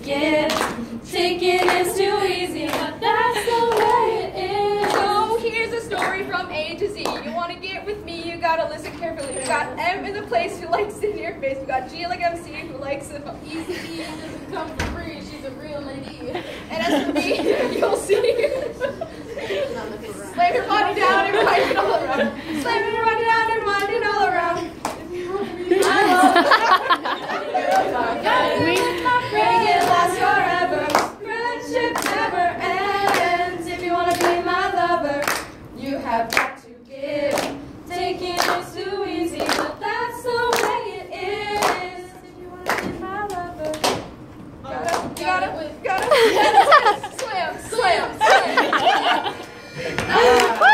give. Taking is too easy, but that's the way it is. So here's a story from A to Z. You want to get with me, you gotta listen carefully. We got M in the place who likes it in your face. We got G like MC who likes it easy. Easy doesn't come for free. She's a real lady. And as for me, you'll see. Slam your body down and wind it all around. Slam your body down and wind it all around. Bring it last forever. Friendship never ends. If you wanna be my lover, you have got to give. Taking is too easy, but that's the way it is. If you wanna be my lover, got it. Slam, slam, slam.